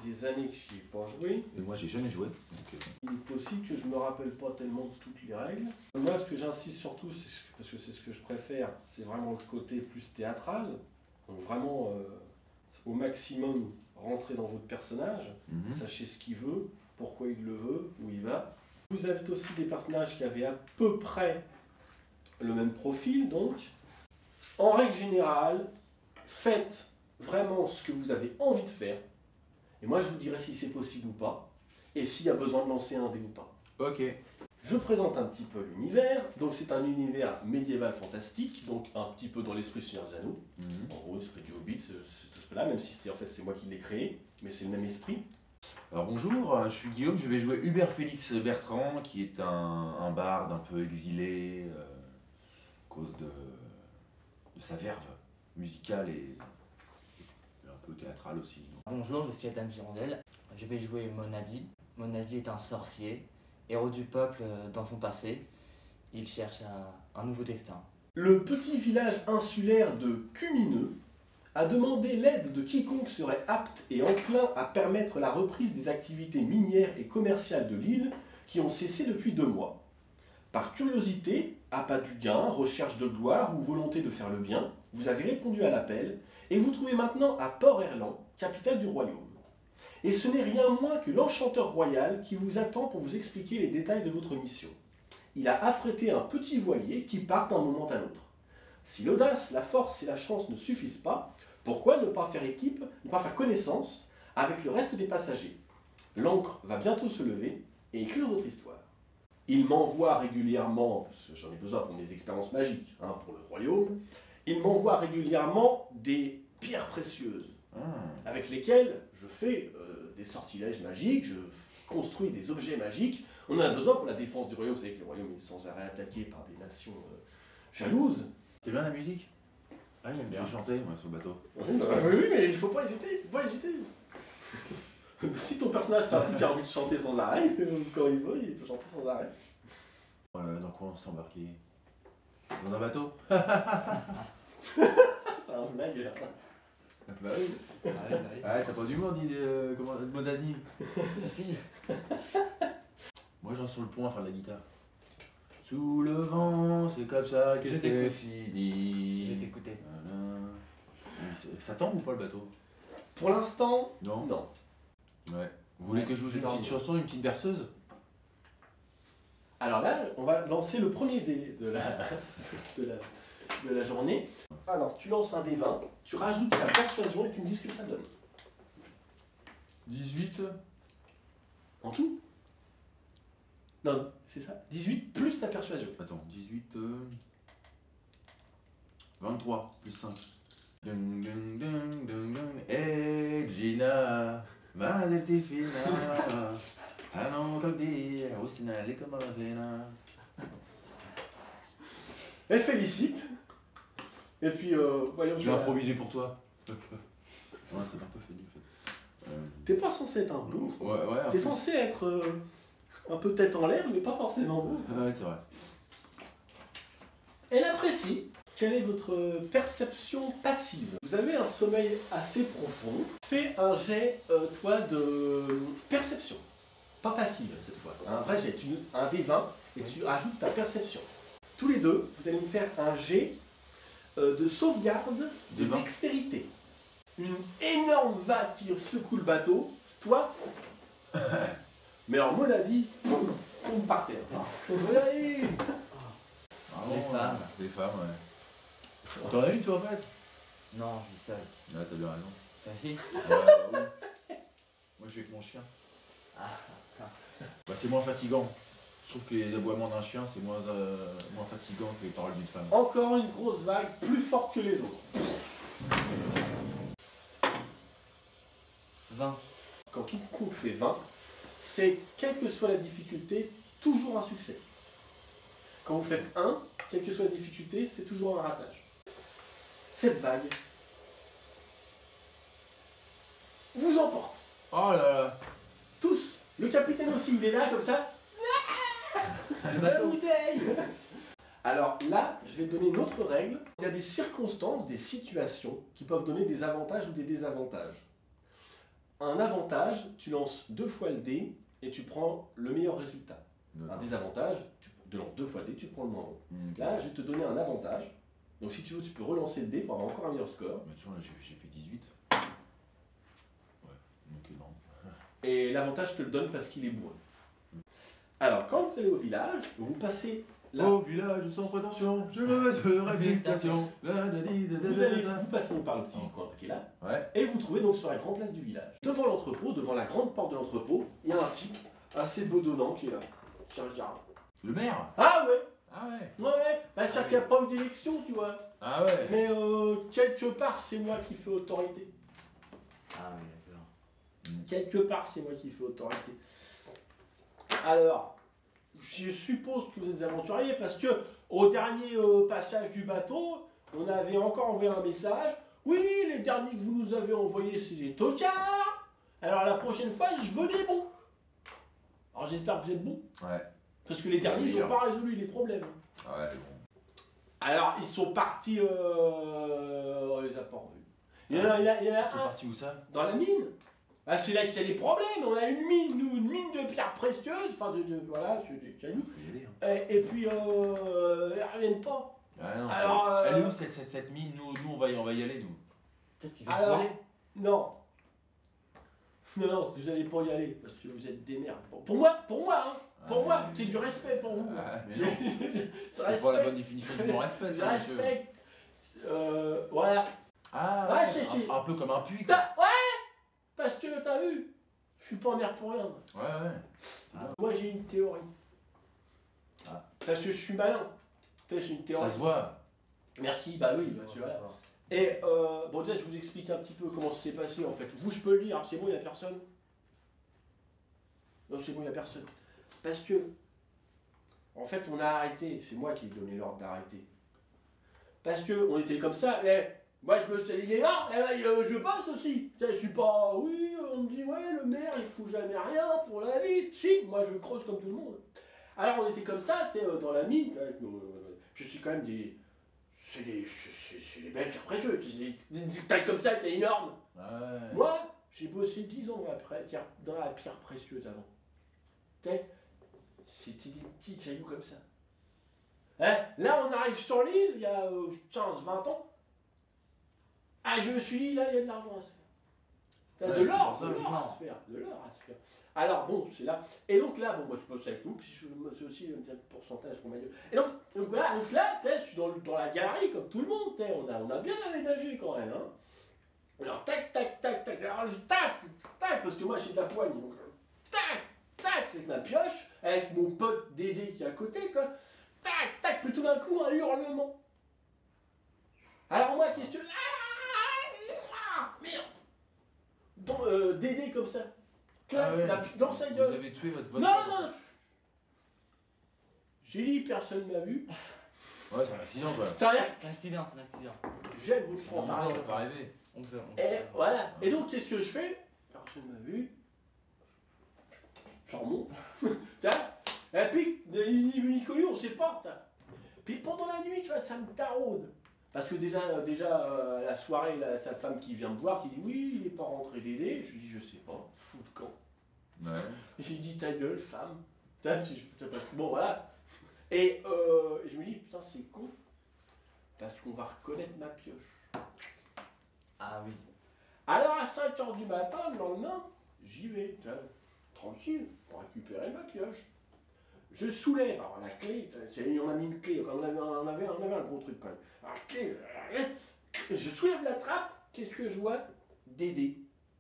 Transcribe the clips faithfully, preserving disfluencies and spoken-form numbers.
des années que j'y ai pas joué. Et moi j'ai jamais joué. Donc, euh... Il est possible que je me rappelle pas tellement de toutes les règles. Moi ce que j'insiste surtout, parce que c'est ce que je préfère, c'est vraiment le côté plus théâtral. Donc vraiment euh, au maximum rentrer dans votre personnage, mm-hmm. Sachez ce qu'il veut, pourquoi il le veut, où il va. Vous avez aussi des personnages qui avaient à peu près le même profil, donc en règle générale, faites vraiment ce que vous avez envie de faire. Et moi je vous dirai si c'est possible ou pas, et s'il y a besoin de lancer un dé ou pas. Ok. Je présente un petit peu l'univers. Donc c'est un univers médiéval fantastique, donc un petit peu dans l'esprit Seigneur des Anneaux. Mm-hmm. En gros, l'esprit du Hobbit, cet aspect-là, même si c'est en fait c'est moi qui l'ai créé, mais c'est le même esprit. Alors bonjour, je suis Guillaume, je vais jouer Hubert Félix Bertrand, qui est un, un barde un peu exilé euh, à cause de, de sa verve musicale et, et un peu théâtrale aussi. Bonjour, je suis Adam Girondel, je vais jouer Monadi. Monadi est un sorcier, héros du peuple dans son passé. Il cherche à un nouveau destin. Le petit village insulaire de Cumineux a demandé l'aide de quiconque serait apte et enclin à permettre la reprise des activités minières et commerciales de l'île qui ont cessé depuis deux mois. Par curiosité, appât du gain, recherche de gloire ou volonté de faire le bien, vous avez répondu à l'appel et vous trouvez maintenant à Port-Erland, capitale du royaume. Et ce n'est rien moins que l'enchanteur royal qui vous attend pour vous expliquer les détails de votre mission. Il a affrété un petit voilier qui part d'un moment à l'autre. Si l'audace, la force et la chance ne suffisent pas, pourquoi ne pas faire équipe, ne pas faire connaissance avec le reste des passagers? L'ancre va bientôt se lever et écrire votre histoire. Il m'envoie régulièrement, parce que j'en ai besoin pour mes expériences magiques, hein, pour le royaume, il m'envoie régulièrement des pierres précieuses, ah. avec lesquelles je fais euh, des sortilèges magiques, je construis des objets magiques. On en a besoin pour la défense du royaume. Vous savez que le royaume est sans arrêt attaqué par des nations euh, jalouses. T'aimes bien la musique? Ah, j'aime bien. Je vais chanter, moi, sur le bateau. Oui, bah, oui, mais il faut pas hésiter, il faut pas hésiter. Si ton personnage c'est un type qui a envie de chanter sans arrêt, quand il veut, il peut chanter sans arrêt. Euh, dans quoi on s'est embarqué? Dans un bateau? C'est un blague. Bah oui. Ah, ouais, ouais. Ah, t'as pas du monde, dit euh, comment Monadi? Si. Moi, j'en suis sur le point à faire de la guitare. Sous le vent, c'est comme ça que c'est fini. Je vais t'écouter. Voilà. Ça tombe ou pas le bateau? Pour l'instant, non. Non. Ouais. Vous voulez ouais, que je vous joue une petite chanson, une petite berceuse? Alors là, on va lancer le premier dé de la, de la, de la journée. Alors, tu lances un dé vingt, tu rajoutes ta persuasion et tu me dis ce que ça donne. dix-huit. En tout? Non, c'est ça. dix-huit plus ta persuasion. Attends, dix-huit... Euh... vingt-trois, plus cinq. Dun, dun, dun, dun, dun. Hey Gina, ma deltifina. Ah non, comme dire, aussi n'allez comme la reine. Elle félicite. Et puis, euh, voyons. Je vais improviser pour toi. Ouais, c'est un peu fini en fait. Euh... T'es pas censé être un bouffe. Ouais, ouais. T'es censé être euh, un peu tête en l'air, mais pas forcément bouffe. Ouais, c'est vrai. Elle apprécie. Quelle est votre perception passive? Vous avez un sommeil assez profond. Fais un jet, euh, toi, de perception. Pas passive cette fois. Un vrai jet, tu, un dé vingt, et tu rajoutes ta perception. Tous les deux, vous allez me faire un jet euh, de sauvegarde de dextérité. Une énorme vague qui secoue le bateau. Toi, mais alors Monadi tombe par terre. Oui. Ah, les bon, femmes. Les femmes, ouais. T'en as une toi en fait? Non, je vis seul. Ah, t'as bien raison. Ta fille? Ouais, bah, oui. Moi je vais avec mon chien. Ah. Bah, c'est moins fatigant. Je trouve que les aboiements d'un chien c'est moins, euh, moins fatigant que les paroles d'une femme. Encore une grosse vague, plus forte que les autres. vingt. Quand quiconque fait vingt, c'est, quelle que soit la difficulté, toujours un succès. Quand vous faites un, quelle que soit la difficulté, c'est toujours un ratage. Cette vague vous emporte. Oh là là. Tous. Le capitaine aussi, il est là comme ça. Le bateau. bouteille. Alors là, je vais donner une autre règle. Il y a des circonstances, des situations qui peuvent donner des avantages ou des désavantages. un avantage, tu lances deux fois le dé et tu prends le meilleur résultat. Un désavantage, tu tu lances deux fois le dé, tu prends le moins bon. Ok. Là, je vais te donner un avantage. Donc si tu veux, tu peux relancer le dé pour avoir encore un meilleur score. Mais attention, là, j'ai j'ai fait dix-huit. Ouais, donc non. Et l'avantage, je te le donne parce qu'il est bourré. Alors, quand vous allez au village, vous passez là. Au village sans prétention, je me mets de réputation. Vous, allez, vous passez donc par le petit coin qui est là. Ouais. Et vous vous trouvez donc sur la grande place du village. Devant l'entrepôt, devant la grande porte de l'entrepôt, il y a un type assez bedonnant qui est là. Qui regarde. Le maire. Ah ouais. Ah ouais. Ouais, ouais, bah, c'est-à-dire qu'il n'y a pas eu d'élection, tu vois. Ah ouais. Mais euh, quelque part, c'est moi qui fais autorité. Ah oui, d'accord. Quelque part, c'est moi qui fais autorité. Alors, je suppose que vous êtes aventuriers parce que au dernier euh, passage du bateau, on avait encore envoyé un message. Oui, les derniers que vous nous avez envoyés, c'est des tocards. Alors la prochaine fois, je veux des bons. Alors j'espère que vous êtes bons. Ouais. Parce que les derniers, ils n'ont pas résolu les problèmes. Ah ouais, bon. Alors, ils sont partis. Euh... On les a pas revus. Il y en a, il y en a, il y en a C'est un parti où ça? dans la mine. Ah, c'est là qu'il y a des problèmes. On a une mine, nous, une mine de pierres précieuses. Enfin, de, de voilà, c'est des cailloux. Faut y aller. Hein. Et, et puis, euh, ils reviennent pas. Ah non. Alors, faut- euh, Elle est où cette, cette, cette mine? Nous, nous on, va y, on va y aller, nous. Peut-être qu'ils ont Alors, volé. non. Non, non, vous allez pas y aller parce que vous êtes des merdes. Pour, pour moi, pour moi, hein. Pour Ah, moi, mais- c'est du respect pour vous. Ah, mais Je- non. je- je C'est pas la respecte. bonne définition du mot respect, Je ça, monsieur. respecte. Euh, voilà. Ah, Ouais, ouais, c'est- c'est- un, un peu comme un puits, quoi. T'as- Ouais. Parce que t'as vu, je suis pas en air pour rien. Ouais, ouais. Moi, j'ai une théorie. Ah. Parce que je suis malin. Tu sais, j'ai une théorie. Ça se voit. Merci, bah oui, bah, tu vois. Et euh, bon, déjà, je vous explique un petit peu comment ça s'est passé en fait. Vous, je peux le lire, c'est bon, il n'y a personne. Non, c'est bon, il n'y a personne. Parce que, en fait, on a arrêté, c'est moi qui ai donné l'ordre d'arrêter. Parce que on était comme ça, mais moi je me suis dit, il est là, et là, je passe aussi. Tu sais, je suis pas, oui, on me dit, ouais, le maire, il fout jamais rien pour la vie. Si, moi je creuse comme tout le monde. Alors on était comme ça, tu sais, dans la mine, avec nos- je suis quand même des. C'est des, c'est- c'est des belles pierres précieuses, des, des, des tailles comme ça, c'est énorme. Ouais. Moi, j'ai bossé dix ans dans la, pré- pierre- dans la pierre précieuse avant. Tu sais, c'était des petits cailloux comme ça. Hein, là, on arrive sur l'île, il y a euh, quinze vingt ans. Ah, je me suis dit, là, il y a de l'argent à se faire. T'as Ouais, de c'est l'or, pour ça, de l'or à se faire, de l'or à se faire. Alors, bon, c'est là. Et donc là, bon, moi, je bosse avec vous, puis je me suis aussi un pourcentage pour ma gueule. Et donc, donc voilà, donc là, tu sais, je suis dans, le- dans la galerie, comme tout le monde, tu sais, on a, on a bien aménagé quand même, hein. Alors, tac, tac, tac, tac, alors, je tac, tac, parce que moi, j'ai de la poigne, donc, tac, tac, avec ma pioche, avec mon pote Dédé qui est à côté, quoi. Tac, tac, puis tout d'un coup, un hurlement. Alors moi, qu'est-ce que... Ah, merde. Dans, euh, Dédé comme ça. Clac, Ah ouais. la- dans sa Vous gueule. avez tué votre votre. Non, non. J'ai dit, personne m'a vu. Ouais, c'est un accident, quoi. Ça rien. C'est un accident, c'est un accident. J'aime vous Non, prendre. non, ça peut pas arriver. On veut, on Et veut. voilà. Et donc, qu'est-ce que je fais? Personne m'a vu. Je remonte. Tiens. Et puis, ni vu ni connu, on sait pas. Tiens. Puis pendant la nuit, tu vois, ça me taraude. Parce que déjà, déjà euh, la soirée, là, sa femme qui vient me voir, qui dit oui, il n'est pas rentré Dédé. Je lui dis, je sais pas, fou de camp. Ouais. J'ai dit, ta gueule, femme. Tiens, je- je- Bon, voilà. Et euh, je me dis, putain, c'est con. Parce qu'on va reconnaître ma pioche. Ah oui. Alors à cinq heures du matin, le lendemain, j'y vais, tiens, tranquille, pour récupérer ma pioche. Je soulève, alors la clé, tiens, on a mis une clé, on avait, on avait, on avait un gros truc quand même. Alors, la clé, je soulève la trappe, qu'est-ce que je vois? Dédé.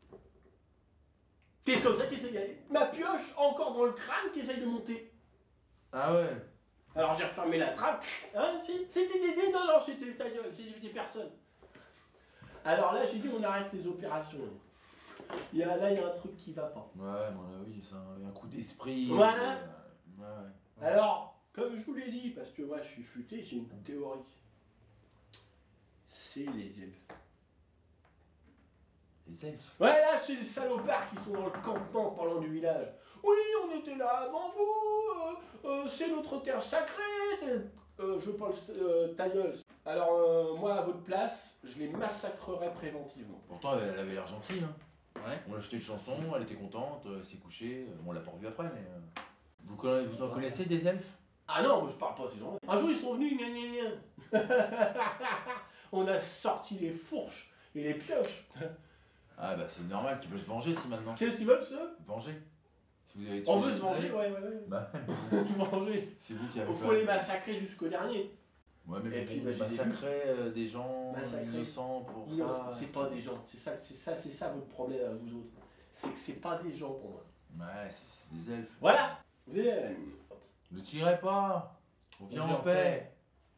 Qui est comme ça, qui essaye d'y aller. Ma pioche, encore dans le crâne, qui essaye de monter. Ah ouais. Alors j'ai refermé la trappe, hein, c'est- c'était Dédé, non, non, c'était ta gueule, c'était personne. Alors là, j'ai dit, on arrête les opérations. Il y a, là, il y a un truc qui va pas. Ouais, bon là oui, c'est un, un coup d'esprit. Voilà. euh, Ouais, ouais. Alors, comme je vous l'ai dit, parce que moi je suis futé, j'ai une théorie. C'est les elfes. Les elfes. Ouais, là, c'est les salopards qui sont dans le campement parlant du village. Oui, on était là avant vous, euh, euh, c'est notre terre sacrée. c'est- Euh, je parle euh, ta gueule. Alors, euh, moi, à votre place, je les massacrerais préventivement. Pourtant, elle, elle avait l'air gentille, hein. Ouais. On a acheté une chanson, elle était contente, elle s'est couchée. Bon, on l'a pas revue après, mais. euh, Vous, conna- vous en connaissez des elfes? Ah non, moi je parle pas à ces gens-là. Un jour ils sont venus, gna gna gna. On a sorti les fourches et les pioches. Ah bah c'est normal qu'ils veulent se venger si maintenant. Qu'est-ce qu'ils veulent, ça? Venger. Si vous avez tué On veut les- se venger, ouais, ouais, ouais. Bah, Se venger. c'est vous qui avez Il fait. faut les massacrer jusqu'au dernier. Ouais, mais Et bon, puis, bah, je les ai massacrer euh, des gens Massacrer. innocents pour Non, ça. c'est pas des gens. C'est ça, c'est ça, c'est ça votre problème à vous autres. C'est que c'est pas des gens pour moi. Ouais, c'est c'est des elfes. Voilà. Vous allez à la mine. Ne tirez pas. On vit vit en en paix.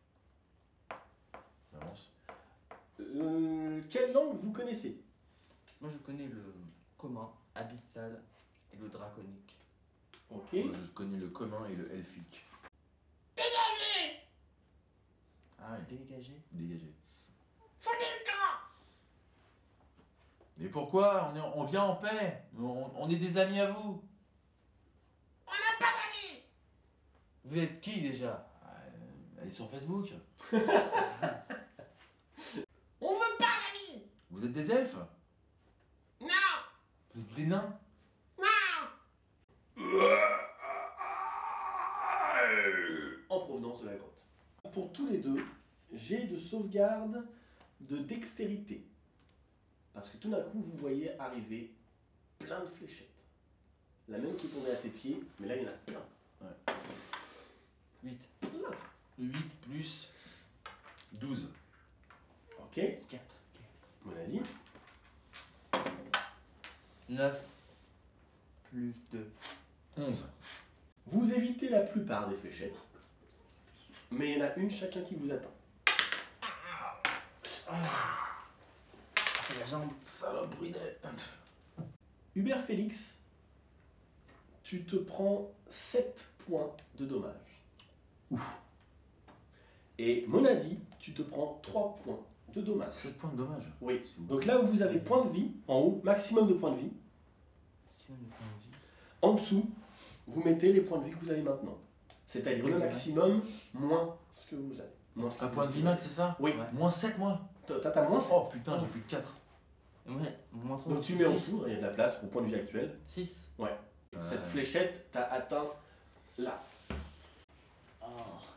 Avance. Euh, quelle langue vous connaissez? Moi je connais le commun, abyssal et le draconique. Ok. Moi, je connais le commun et le elfique. Ah, oui, Dégagé. dégagez. Mais pourquoi on, est, on vient en paix. On, on est des amis à vous. Vous êtes qui déjà? Euh, Allez sur Facebook. On veut pas d'amis. Vous êtes des elfes? Non. Vous êtes des nains? En provenance de la grotte. Pour tous les deux, j'ai de sauvegarde de dextérité. Parce que tout d'un coup, vous voyez arriver plein de fléchettes. La même qui est tombée à tes pieds, mais là, il y en a plein. huit. Plein. huit plus douze. Ok. quatre. On a dit. neuf. Plus deux. onze. Vous évitez la plupart des fléchettes. Mais il y en a une chacun qui vous atteint. C'est la jambe. Saloperie de... Hubert Félix, tu te prends sept points de dommage. Ouf. Et Monadi, tu te prends trois points de dommage. sept points de dommage. Oui. Donc là où vous avez point de vie, en haut, maximum de points de vie. Si on est point de vie. En dessous, vous mettez les points de vie que vous avez maintenant. C'est-à-dire le Ok. maximum moins ce que vous avez. Moins ce que Un vous point de avez. vie max, c'est ça? Oui. Ouais. Moins sept, moi. T'as t'as moins sept. Oh putain, j'ai plus que quatre. Ouais, moins trois. Donc tu mets en dessous, il y a de la place pour point de vie actuel. six. Cette fléchette t'a atteint là. Oh.